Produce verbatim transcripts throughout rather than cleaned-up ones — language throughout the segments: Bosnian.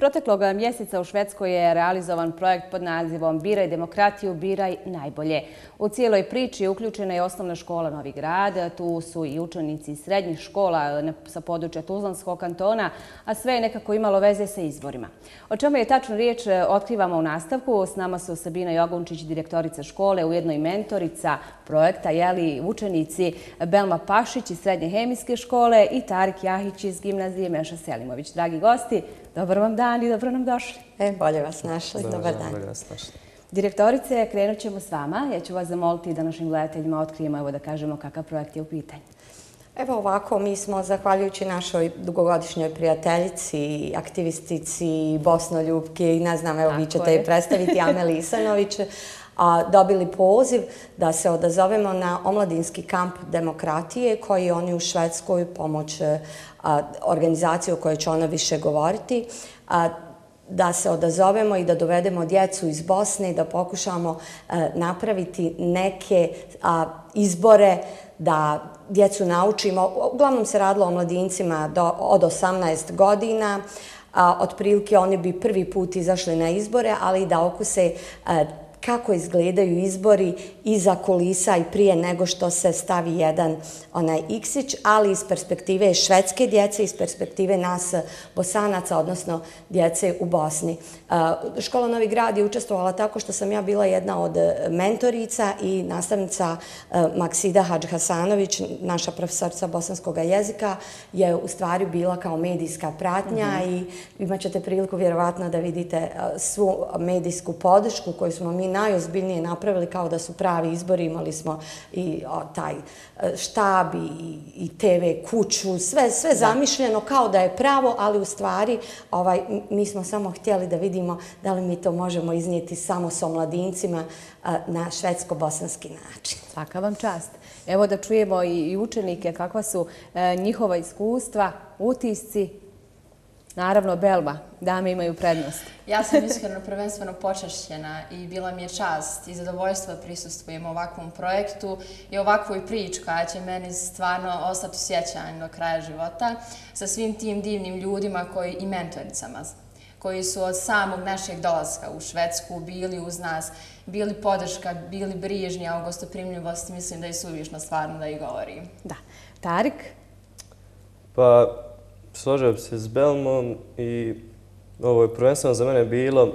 Proteklog mjeseca u Švedskoj je realizovan projekt pod nazivom Biraj demokratiju, biraj najbolje. U cijeloj priči uključena je osnovna škola Novi Grad, tu su i učenici srednjih škola sa područja Tuzlanskog kantona, a sve je nekako imalo veze sa izborima. O čemu je tačno riječ otkrivamo u nastavku. S nama su Sabina Jogunčić, direktorica škole, ujedno i mentorica projekta, jeli učenici Belma Pašić iz Srednje hemijske škole i Tarik Jahić iz gimnazije Meša Selimović. Dragi gosti, dobar vam dan i dobro nam došli. E, bolje vas našli. Dobar dan. Bolje vas našli. Direktorice, krenut ćemo s vama. Ja ću vas zamoliti da našim gledateljima otkrijemo, evo da kažemo kakav projekt je u pitanju. Evo ovako, mi smo, zahvaljujući našoj dugogodišnjoj prijateljici, aktivistici, Bosnoljupki, ne znam, evo vi ćete je predstaviti, Ameli Isanović, dobili poziv da se odazovemo na omladinski kamp demokratije koji oni u Švedskoj pomoć organizacije o kojoj će ona više govoriti, da se odazovemo i da dovedemo djecu iz Bosne i da pokušamo napraviti neke izbore, da djecu naučimo. Uglavnom se radilo o mladincima od osamnaest godina. Otprilike oni bi prvi put izašli na izbore, ali i da okuse kako izgledaju izbori iza kulisa i prije nego što se stavi jedan onaj iksić, ali iz perspektive švedske djece, iz perspektive nas Bosanaca, odnosno djece u Bosni. Škola Novi Grad je učestvovala tako što sam ja bila jedna od mentorica i nastavnica Maksida Hadžhasanović, naša profesorica bosanskog jezika, je u stvari bila kao medijska pratnja i imat ćete priliku vjerovatno da vidite svu medijsku podršku koju smo mi najozbiljnije napravili kao da su pravi izbori. Imali smo i taj štab i te ve kuću, sve zamišljeno kao da je pravo, ali u stvari mi smo samo htjeli da vidimo da li mi to možemo iznijeti samo s omladincima na švedsko-bosanski način. Svaka vam čast. Evo da čujemo i učenike kakva su njihova iskustva, utisci. Naravno, Belma, dame imaju prednost. Ja sam iskreno prvenstveno počašćena i bila mi je čast i zadovoljstvo da prisustvujem ovakvom projektu i ovakvoj priči koja će meni stvarno ostati u sjećanju do kraja života sa svim tim divnim ljudima koji, i mentoricama koji su od samog našeg dolaska u Švedsku bili uz nas, bili podrška, bili brižni, a o gostoprimljivosti mislim da je suvišno stvarno da ih govorim. Da. Tarik? Pa, složio bi se s Belmom i ovo je prvenstveno za mene bilo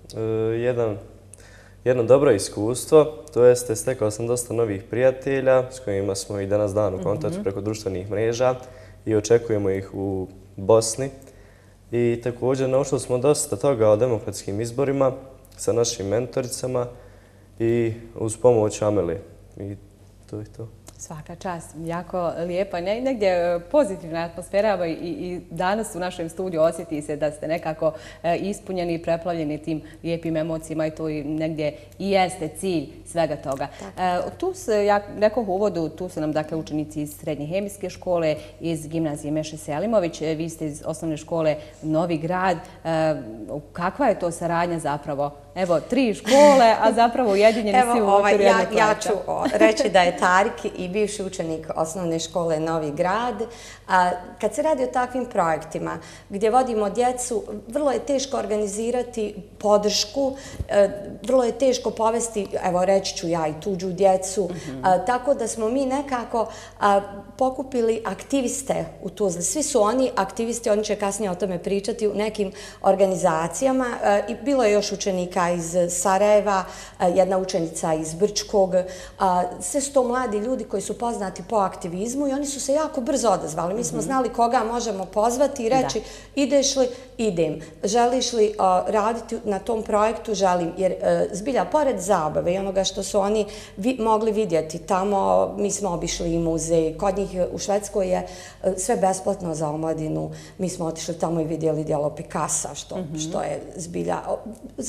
jedno dobro iskustvo, to jeste stekao sam dosta novih prijatelja s kojima smo i danas dan u kontaktu preko društvenih mreža i očekujemo ih u Bosni. I također naučili smo dosta toga o demokratskim izborima sa našim mentoricama i uz pomoć Ameli. I to je to. Svaka čast, jako lijepa, negdje pozitivna atmosfera i danas u našem studiju osjeti se da ste nekako ispunjeni i preplavljeni tim lijepim emocijama i to negdje i jeste cilj svega toga. Tu se, ja rekoh u uvodu, tu su nam dakle učenici iz Srednje hemijske škole, iz gimnazije Meše Selimović, vi ste iz osnovne škole Novi Grad. Kakva je to saradnja zapravo? Evo, tri škole, a zapravo ujedinjeni svi u okviru jednog projekta. Ja ću reći da je Tarik i bivši učenik osnovne škole Novi Grad. Kad se radi o takvim projektima gdje vodimo djecu, vrlo je teško organizirati podršku, vrlo je teško povesti, evo reći ću ja, i tuđu djecu, tako da smo mi nekako pokupili aktiviste u Tuzli. Svi su oni aktivisti, oni će kasnije o tome pričati u nekim organizacijama. I bilo je još učenika iz Sarajeva, jedna učenica iz Brčkog. Sve su to mladi ljudi koji su poznati po aktivizmu i oni su se jako brzo odazvali. Mi smo znali koga možemo pozvati i reći ideš li, idem. Želiš li raditi na tom projektu, želim. Jer zbilja, pored zabave i onoga što su oni mogli vidjeti tamo, mi smo obišli i muzej. Kod njih u Švedskoj je sve besplatno za omladinu. Mi smo otišli tamo i vidjeli djelo Picassa, što je zbilja. Za tri dana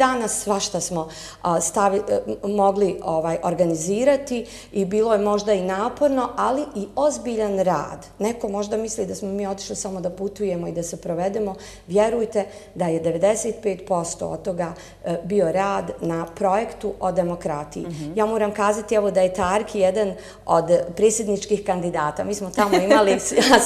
danas svašta smo stavi, mogli ovaj, organizirati i bilo je možda i naporno, ali i ozbiljan rad. Neko možda misli da smo mi otišli samo da putujemo i da se provedemo. Vjerujte da je devedeset pet posto od toga bio rad na projektu o demokratiji. Mm-hmm. Ja moram kazati evo da je Tarki jedan od predsjedničkih kandidata. Mi smo tamo imali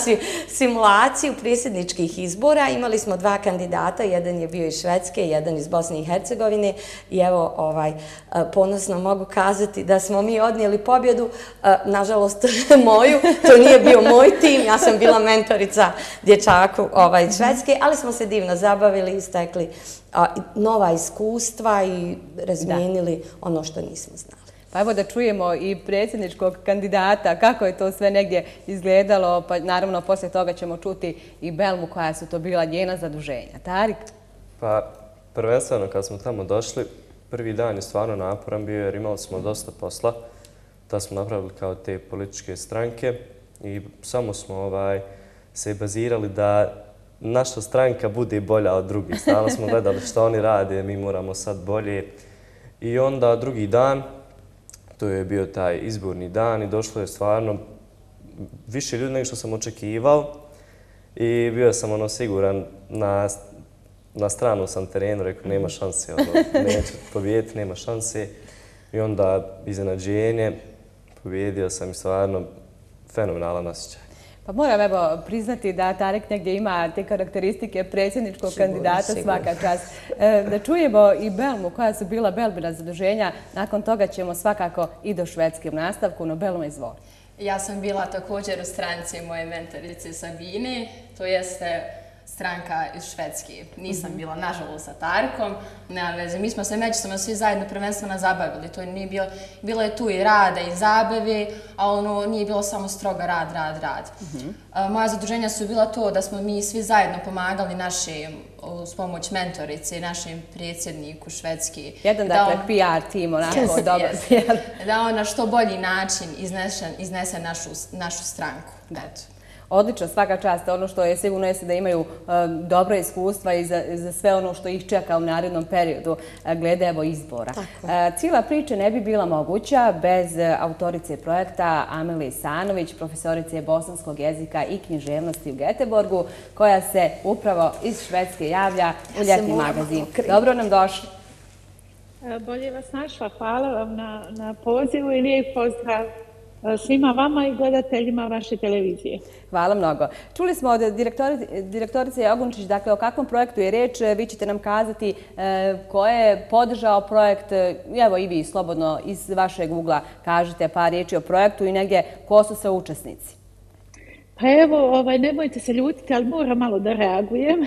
simulaciju predsjedničkih izbora, imali smo dva kandidata, jedan je bio iz Švedske, jedan iz Bosne i Hercegovine i evo ovaj, ponosno mogu kazati da smo mi odnijeli pobjedu, nažalost moju, to nije bio moj tim, ja sam bila mentorica dječaku ovaj, iz Švedske, ali smo se divno zabavili i stekli nova iskustva i razmijenili ono što nismo znali. Pa evo da čujemo i predsjedničkog kandidata, kako je to sve negdje izgledalo, pa naravno poslije toga ćemo čuti i Belmu koja su to bila njena zaduženja. Tarik? Pa prvenstveno kad smo tamo došli, prvi dan je stvarno naporan bio jer imali smo dosta posla. Da smo napravili kao te političke stranke i samo smo ovaj, se bazirali da naša stranka bude bolja od drugih. Stalno smo gledali što oni rade, mi moramo sad bolje. I onda drugi dan, to je bio taj izborni dan i došlo je stvarno više ljudi nego što sam očekivao i bio sam ono siguran na, na stranu sam terenu, rekao nema šanse, ono, neću pobijediti, nema šanse. I onda iznenađenje, pobjedio sam i stvarno fenomenalan osjećaj. Pa moram evo priznati da Tarek negdje ima te karakteristike predsjedničkog kandidata svaka čast. Da čujemo i Belmu, koja su bila Belmina zaduženja, nakon toga ćemo svakako i do Švedske u nastavku, no Belma izvoli. Ja sam bila također u stranci moje mentorice Sabine, to jeste stranka iz Švedske. Nisam bila, nažalost, sa Tarkom, nema veze. Mi smo se međusobno svi zajedno prvenstveno zabavili. To nije bilo, bilo je tu i rada i zabave, a ono nije bilo samo strogo rad, rad, rad. Moja zaduženja su bila to da smo mi svi zajedno pomagali našim, uz pomoć mentorice, našem predsjedniku Švedske. Jedan, dakle, P R tim, onako dobar P R. Da on na što bolji način iznese našu stranku. Odlično, svaka čast. Ono što je sigurno jeste da imaju dobro iskustva i za sve ono što ih čeka u narednom periodu glede evo izbora. Cijela priča ne bi bila moguća bez autorice projekta Amelije Isanović, profesorice bosanskog jezika i književnosti u Göteborgu, koja se upravo iz Švedske javlja u ljetni magazin. Dobro nam došli. Bolje vas našla. Hvala vam na pozivu i lijep pozdrav svima vama i gledateljima vaše televizije. Hvala mnogo. Čuli smo od direktorice Jogunčić, dakle, o kakvom projektu je reč. Vi ćete nam kazati ko je podržao projekt. Evo i vi slobodno iz vašeg ugla kažete par riječi o projektu i negdje ko su se učesnici. Pa evo, nemojte se ljutiti, ali moram malo da reagujem.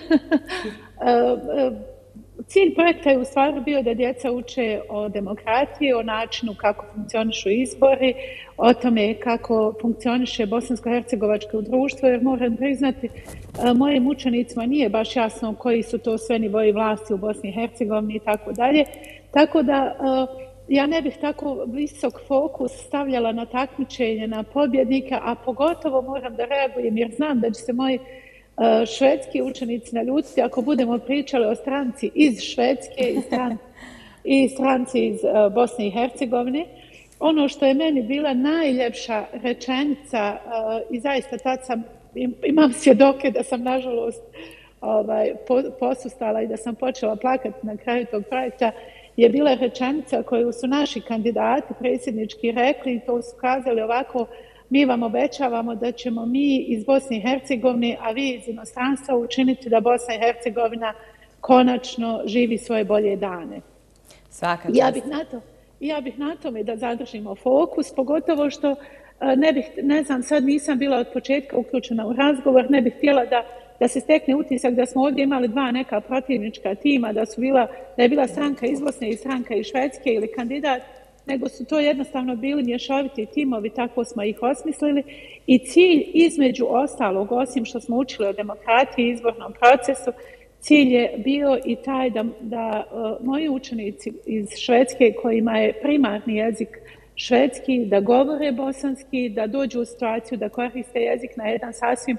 Cilj projekta je u stvari bio da djeca uče o demokratiji, o načinu kako funkcionišu izbori, o tome kako funkcioniše bosansko-hercegovačko društvo, jer moram priznati, mojim učenicima nije baš jasno koji su to sve nivoji vlasti u Bosni i Hercegovini i tako dalje. Tako da ja ne bih tako visok fokus stavljala na takmičenje, na pobjednika, a pogotovo moram da reagujem jer znam da će se moji švedski učenici naljutiti ako budemo pričali o stranci iz Švedske i stranci iz Bosne i Hercegovine. Ono što je meni bila najljepša rečenica i zaista tad sam, imam svjedoke da sam nažalost posustala i da sam počela plakati na kraju tog projekta, je bila rečenica koju su naši kandidati predsjednički rekli i to su kazali ovako: mi vam obećavamo da ćemo mi iz Bosne i Hercegovine, a vi iz inostranstva učiniti da Bosna i Hercegovina konačno živi svoje bolje dane. Svaka čast. Ja bih na to, ja bih na tome da zadržimo fokus, pogotovo što ne bih, ne znam, sad nisam bila od početka uključena u razgovor, ne bih htjela da, da se stekne utisak da smo ovdje imali dva neka protivnička tima, da su bila, da je bila stranka iz Bosne i stranka iz Švedske ili kandidat, nego su to jednostavno bili mješoviti timovi, tako smo ih osmislili. I cilj između ostalog, osim što smo učili o demokratiji i izbornom procesu, cilj je bio i taj da, da uh, moji učenici iz Švedske, kojima je primarni jezik švedski, da govore bosanski, da dođu u situaciju da koriste jezik na jedan sasvim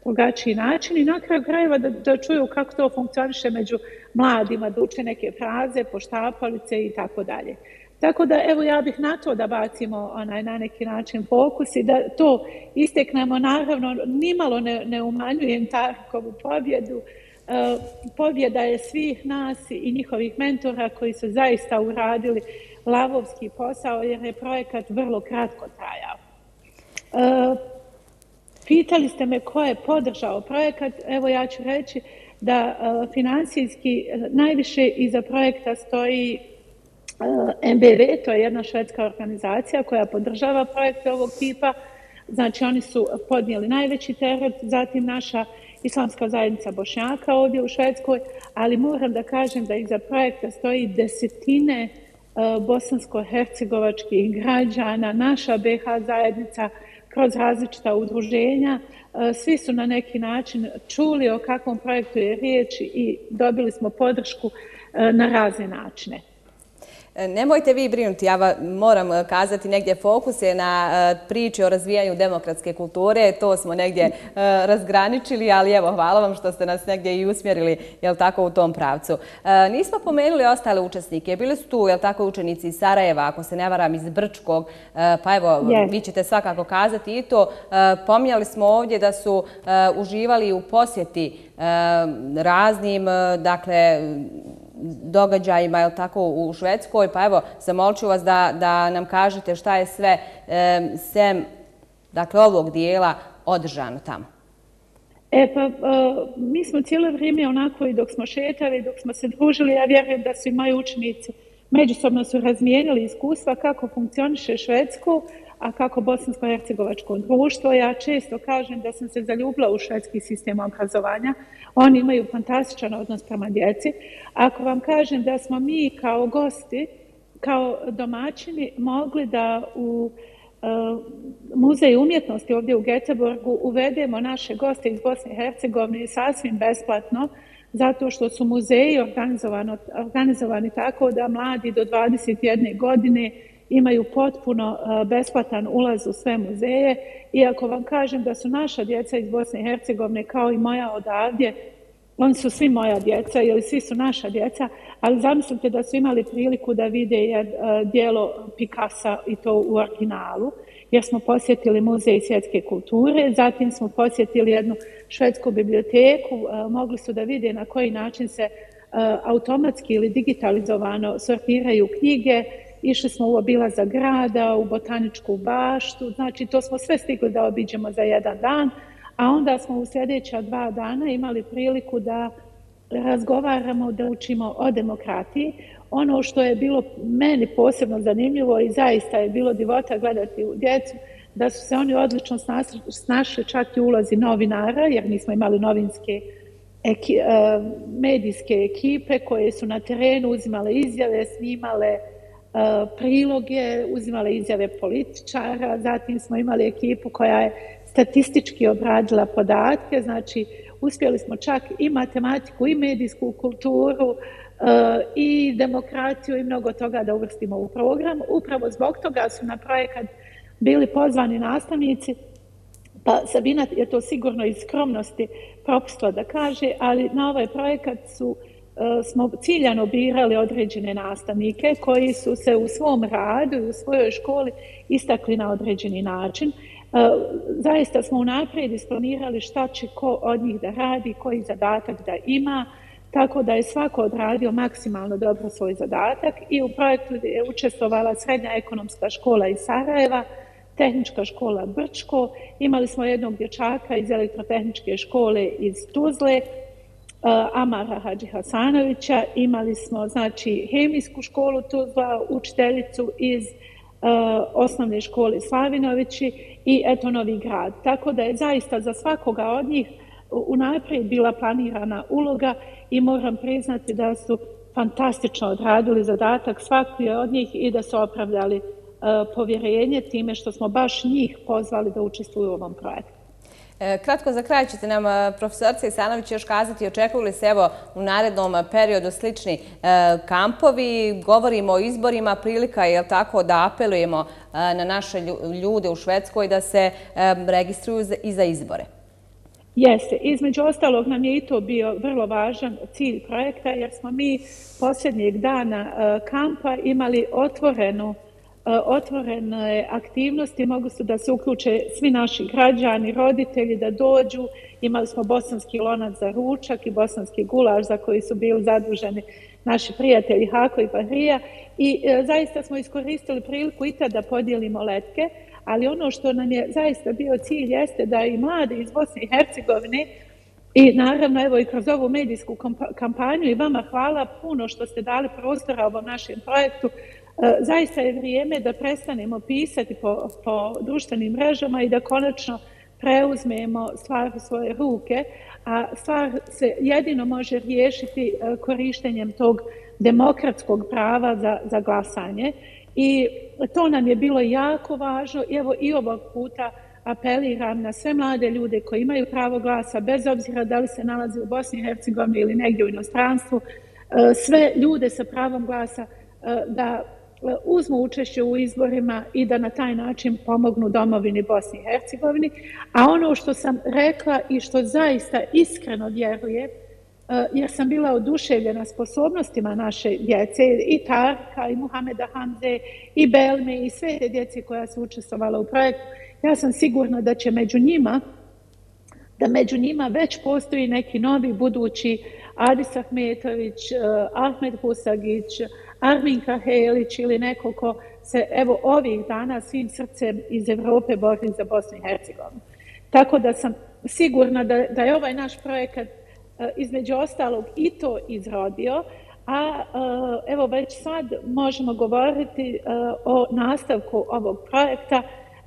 drugačiji način i na kraju krajeva da, da čuju kako to funkcioniše među mladima, da uče neke fraze, poštapalice i tako dalje. Tako da, evo, ja bih na to da bacimo onaj, na neki način fokus i da to isteknemo. Naravno, nimalo ne, ne umanjujem Tarikovu pobjedu. E, pobjeda je svih nas i njihovih mentora koji su zaista uradili lavovski posao jer je projekat vrlo kratko trajao. E, pitali ste me ko je podržao projekat. Evo, ja ću reći da e, financijski najviše iza projekta stoji M B V, to je jedna švedska organizacija koja podržava projekte ovog tipa. Znači, oni su podnijeli najveći teret, zatim naša islamska zajednica Bošnjaka ovdje u Švedskoj, ali moram da kažem da iza projekta stoji desetine bosansko-hercegovačkih građana, naša B H zajednica kroz različita udruženja. Svi su na neki način čuli o kakvom projektu je riječ i dobili smo podršku na razne načine. Nemojte vi brinuti, ja moram kazati negdje fokus je na priči o razvijanju demokratske kulture, to smo negdje razgraničili, ali evo, hvala vam što ste nas negdje i usmjerili, jel tako, u tom pravcu. Nismo pomenuli ostale učesnike, bili su tu, jel tako, učenici iz Sarajeva, ako se ne varam, iz Brčkog, pa evo, yes. Vi ćete svakako kazati i to. Pominjali smo ovdje da su uživali u posjeti raznim, dakle, događajima, je li tako, u Švedskoj, pa evo, zamolit ću vas da, da nam kažete šta je sve e, sem, dakle, ovog dijela održano tamo. E pa, mi smo cijelo vrijeme onako i dok smo šetali, dok smo se družili, ja vjerujem da su i moji učenici međusobno su razmijenili iskustva kako funkcioniše Švedsko, a kako bosansko-hercegovačko društvo. Ja često kažem da sam se zaljubila u švedski sistem obrazovanja. Oni imaju fantastičan odnos prema djeci. Ako vam kažem da smo mi kao gosti, kao domaćini, mogli da u uh, Muzej umjetnosti ovdje u Göteborgu uvedemo naše goste iz Bosne i Hercegovine sasvim besplatno, zato što su muzeji organizovani tako da mladi do dvadeset jedne godine imaju potpuno besplatan ulaz u sve muzeje. Iako vam kažem da su naša djeca iz Bosne i Hercegovine kao i moja odavdje, oni su svi moja djeca ili svi su naša djeca, ali zamislite da su imali priliku da vide djelo Picassa i to u originalu, jer smo posjetili Muzej svjetske kulture, zatim smo posjetili jednu švedsku biblioteku, mogli su da vide na koji način se automatski ili digitalizovano sortiraju knjige. Išli smo u obilazak grada, u botaničku baštu, znači to smo sve stigli da obiđemo za jedan dan, a onda smo u sljedeća dva dana imali priliku da razgovaramo, da učimo o demokratiji. Ono što je bilo meni posebno zanimljivo i zaista je bilo divota gledati u djecu, da su se oni odlično snašli čak i u ulozi novinara, jer mi smo imali novinske eki, medijske ekipe koje su na terenu uzimale izjave, snimale priloge, uzimale izjave političara, zatim smo imali ekipu koja je statistički obradila podatke, znači uspjeli smo čak i matematiku i medijsku kulturu i demokraciju i mnogo toga da uvrstimo u program. Upravo zbog toga su na projekat bili pozvani nastavnici, pa Sabina je to sigurno iz skromnosti propustila da kaže, ali na ovaj projekat su smo ciljano birali određene nastavnike koji su se u svom radu i u svojoj školi istakli na određeni način. Zaista smo unaprijed isplanirali šta će ko od njih da radi, koji zadatak da ima, tako da je svako odradio maksimalno dobro svoj zadatak i u projektu je učestvovala Srednja ekonomska škola iz Sarajeva, Tehnička škola Brčko, imali smo jednog dječaka iz elektrotehničke škole iz Tuzle, Amara Hadži Hasanovića, imali smo znači hemijsku školu Tuzla, učiteljicu iz uh, osnovne škole Slavinovići i eto Novi Grad. Tako da je zaista za svakoga od njih unaprijed bila planirana uloga i moram priznati da su fantastično odradili zadatak svaki od njih i da su opravdali uh, povjerenje time što smo baš njih pozvali da učestvuju u ovom projektu. Kratko za kraj ćete nam, profesorca Isanović, još kazati, očekuju li se evo u narednom periodu slični kampovi, govorimo o izborima, prilika je tako da apelujemo na naše ljude u Švedskoj da se registruju i za izbore? Jeste. Između ostalog nam je i to bio vrlo važan cilj projekta jer smo mi posljednjeg dana kampa imali otvorenu otvorene aktivnosti, mogu su da se uključe svi naši građani, roditelji da dođu. Imali smo bosanski lonac za ručak i bosanski gulaš za koji su bili zaduženi naši prijatelji Hako i Bahrija i e, zaista smo iskoristili priliku i tada da podijelimo letke, ali ono što nam je zaista bio cilj jeste da i mladi iz Bosne i Hercegovine i naravno evo i kroz ovu medijsku kampanju i vama hvala puno što ste dali prostora ovom našem projektu. Zaista je vrijeme da prestanemo pisati po, po društvenim mrežama i da konačno preuzmemo stvar u svoje ruke, a stvar se jedino može riješiti korištenjem tog demokratskog prava za, za glasanje. I to nam je bilo jako važno. I evo i ovog puta apeliram na sve mlade ljude koji imaju pravo glasa, bez obzira da li se nalazi u Bosni i Hercegovini ili negdje u inostranstvu, sve ljude sa pravom glasa da uzmu učešće u izborima i da na taj način pomognu domovini Bosni i Hercegovini. A ono što sam rekla i što zaista iskreno vjerujem, jer sam bila oduševljena sposobnostima naše djece, i Tarka, i Muhameda Hamze, i Belme, i sve te djece koja su učestvovala u projektu, ja sam sigurna da će među njima, da među njima već postoji neki novi budući Adis Ahmetović, Ahmed Husagić, Armin Kahelić ili neko ko se evo ovih dana svim srcem iz Evrope bori za Bosnu i Hercegovinu. Tako da sam sigurna da, da je ovaj naš projekat između ostalog i to izrodio, a evo već sad možemo govoriti o nastavku ovog projekta.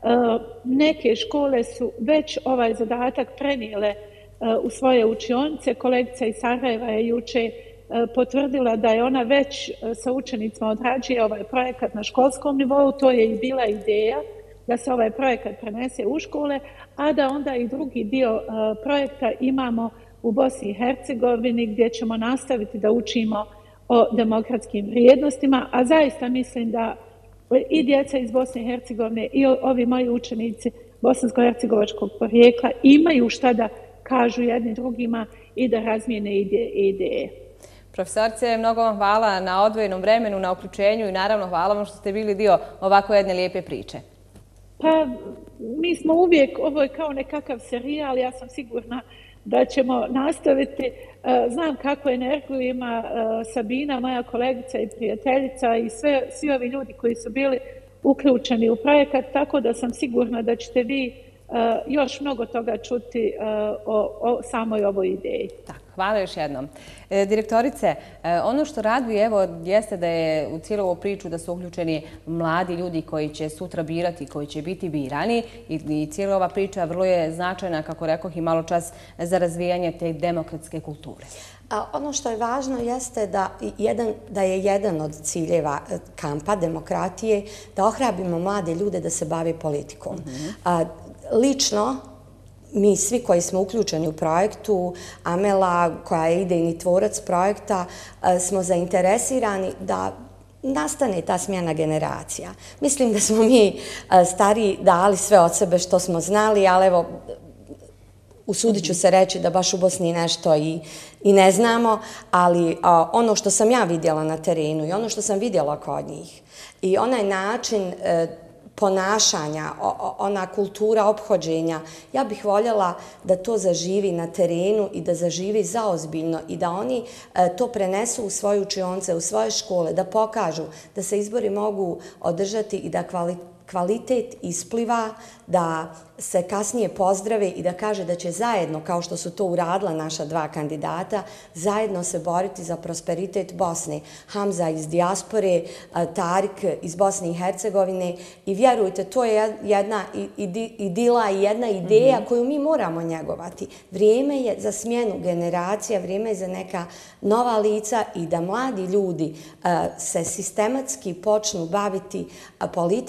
Neke škole su već ovaj zadatak prenijele u svoje učionice. Kolegica iz Sarajeva je juče potvrdila da je ona već sa učenicima odrađuje ovaj projekat na školskom nivou. To je i bila ideja da se ovaj projekat prenese u škole, a da onda i drugi dio projekta imamo u Bosni i Hercegovini gdje ćemo nastaviti da učimo o demokratskim vrijednostima, a zaista mislim da i djeca iz Bosne i Hercegovine i ovi moji učenici bosansko-hercegovačkog porijekla imaju šta da kažu jedni drugima i da razmijene ideje. Profesorice, mnogo vam hvala na odvojenom vremenu, na uključenju i naravno hvala vam što ste bili dio ovako jedne lijepe priče. Pa, mi smo uvijek, ovo je kao nekakav serijal, ja sam sigurna da ćemo nastaviti. Znam kako energiju ima Sabina, moja kolegica i prijateljica i sve, svi ovi ljudi koji su bili uključeni u projekat, tako da sam sigurna da ćete vi još mnogo toga čuti o, o samoj ovoj ideji. Tako, hvala još jednom. E, direktorice, ono što raduje evo, jeste da je u cijelu ovu priču da su uključeni mladi ljudi koji će sutra birati, koji će biti birani i, i cijela ova priča vrlo je značajna, kako rekoh i malo čas, za razvijanje te demokratske kulture. A ono što je važno jeste da, jedan, da je jedan od ciljeva kampa demokratije da ohrabimo mlade ljude da se bave politikom. Mm-hmm. A, lično, mi svi koji smo uključeni u projektu, Amela koja je idejni tvorac projekta, smo zainteresirani da nastane ta smjena generacija. Mislim da smo mi stariji dali sve od sebe što smo znali, ali evo, usudit ću se reći da baš u Bosni nešto i, i ne znamo, ali a, ono što sam ja vidjela na terenu i ono što sam vidjela kod njih i onaj način e, ponašanja, o, ona kultura ophođenja, ja bih voljela da to zaživi na terenu i da zaživi zaozbiljno i da oni e, to prenesu u svoje učionce, u svoje škole, da pokažu da se izbori mogu održati i da kvalitet kvalitet ispliva, da se kasnije pozdrave i da kaže da će zajedno, kao što su to uradila naša dva kandidata, zajedno se boriti za prosperitet Bosne. Hamza iz dijaspore, Tarik iz Bosne i Hercegovine i vjerujte, to je jedna idila i jedna ideja mm-hmm. koju mi moramo njegovati. Vrijeme je za smjenu generacija, vrijeme je za neka nova lica i da mladi ljudi uh, se sistematski počnu baviti uh, politikom,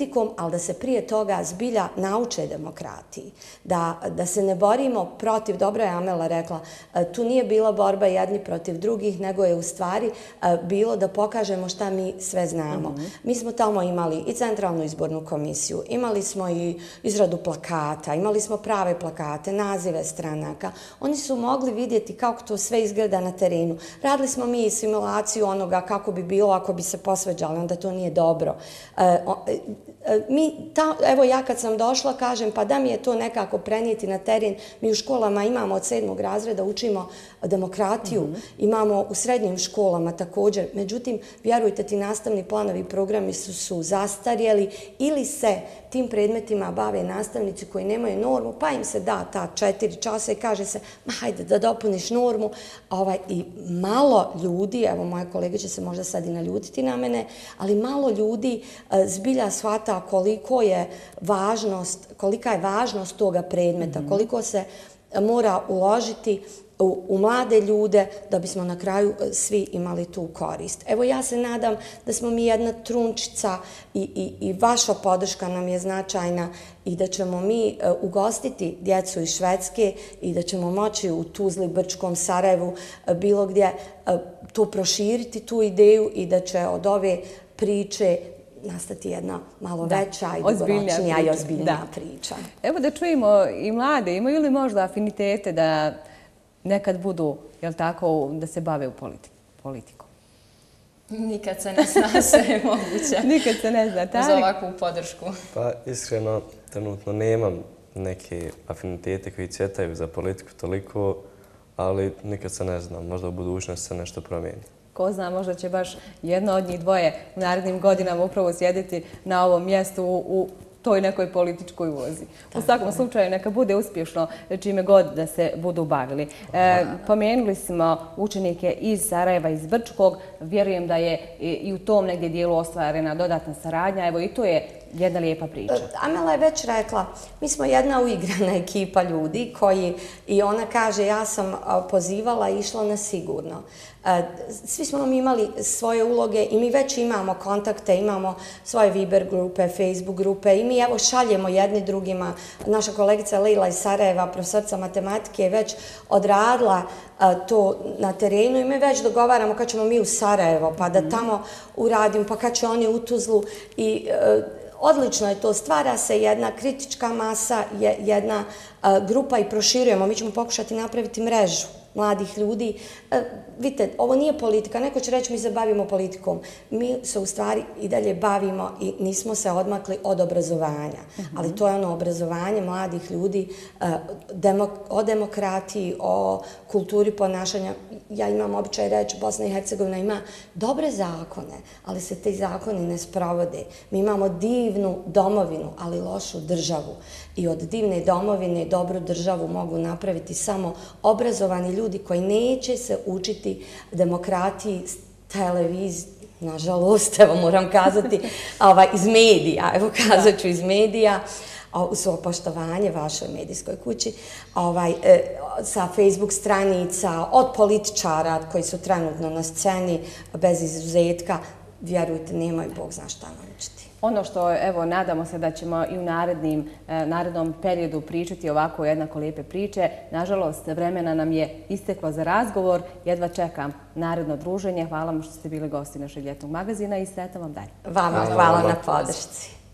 ali da se prije toga zbilja nauče demokratiji. Da, da se ne borimo protiv, dobro je Amela rekla, tu nije bila borba jedni protiv drugih, nego je u stvari bilo da pokažemo šta mi sve znamo. Mm-hmm. Mi smo tamo imali i Centralnu izbornu komisiju, imali smo i izradu plakata, imali smo prave plakate, nazive stranaka. Oni su mogli vidjeti kako to sve izgleda na terenu. Radili smo mi simulaciju onoga kako bi bilo ako bi se posveđali, onda to nije dobro. E, o, e, mi, ta, evo ja kad sam došla kažem pa da mi je to nekako prenijeti na teren. Mi u školama imamo od sedmog razreda, učimo demokratiju, mm-hmm. imamo u srednjim školama također. Međutim, vjerujte, ti nastavni planovi i programi su, su zastarjeli ili se tim predmetima bave nastavnici koji nemaju normu, pa im se da ta četiri časa i kaže se, ma hajde da dopuniš normu. Ovaj, I malo ljudi, evo moje kolege će se možda sad i naljutiti na mene, ali malo ljudi e, zbilja shvata koliko je važnost, kolika je važnost toga predmeta, mm-hmm. koliko se mora uložiti U, u mlade ljude da bismo na kraju svi imali tu korist. Evo ja se nadam da smo mi jedna trunčica i, i, i vaša podrška nam je značajna i da ćemo mi uh, ugostiti djecu iz Švedske i da ćemo moći u Tuzli, Brčkom, Sarajevu, uh, bilo gdje uh, to proširiti, tu ideju i da će od ove priče nastati jedna malo da, veća i dugoročnija i ozbiljnija priča. Evo da čujemo i mlade, imaju li možda afinitete da nekad budu, jel tako, da se bave u politikom? Nikad se ne zna, sve je moguće. Nikad se ne zna, tako? Za ovakvu podršku. Pa iskreno, trenutno nemam neke afinitete koji cvjetaju za politiku toliko, ali nikad se ne znam, možda u budućnosti se nešto promijeni. Ko zna, možda će baš jedno od njih dvoje u narednim godinama upravo sjediti na ovom mjestu u, u toj nekoj političkoj ulozi. U svakom slučaju neka bude uspješno čime god da se budu bavili. E, pomenuli smo učenike iz Sarajeva, iz Brčkog. Vjerujem da je i u tom negdje dijelu ostvarena dodatna saradnja. Evo i to je jedna lijepa priča. Amela je već rekla, mi smo jedna uigrana ekipa ljudi koji, i ona kaže, ja sam pozivala i išla na sigurno. Svi smo mi imali svoje uloge i mi već imamo kontakte, imamo svoje Viber grupe, Facebook grupe i mi evo šaljemo jedni drugima. Naša kolegica Lejla iz Sarajeva, profesorica matematike, je već odradila to na terenu i mi već dogovaramo kad ćemo mi u Sarajevo, pa da tamo uradimo, pa kad će oni u Tuzlu i odlično je to, stvara se jedna kritička masa, jedna grupa i proširujemo. Mi ćemo pokušati napraviti mrežu mladih ljudi. E, vidite, ovo nije politika. Neko će reći mi se bavimo politikom. Mi se u stvari i dalje bavimo i nismo se odmakli od obrazovanja. Uh-huh. Ali to je ono obrazovanje mladih ljudi e, demok, o demokratiji, o kulturi ponašanja. Ja imam običaj reći, Bosna i Hercegovina ima dobre zakone, ali se te zakoni ne sprovode. Mi imamo divnu domovinu, ali lošu državu. I od divne domovine dobru državu mogu napraviti samo obrazovani ljudi koji neće se učiti demokratiji televiziji, nažalost, evo moram kazati, ovaj, iz medija, evo kazat ću iz medija, uz poštovanje vašoj medijskoj kući, ovaj, sa Facebook stranica, od političara koji su trenutno na sceni, bez izuzetka, vjerujte, nemaju Bog zna šta naučiti. Ono što, evo, nadamo se da ćemo i u narednim, narednom periodu pričati ovako jednako lijepe priče. Nažalost, vremena nam je isteklo za razgovor. Jedva čekam naredno druženje. Hvala vam što ste bili gosti našeg ljetnog magazina i sretan vam dalje. Vama hvala na podršci.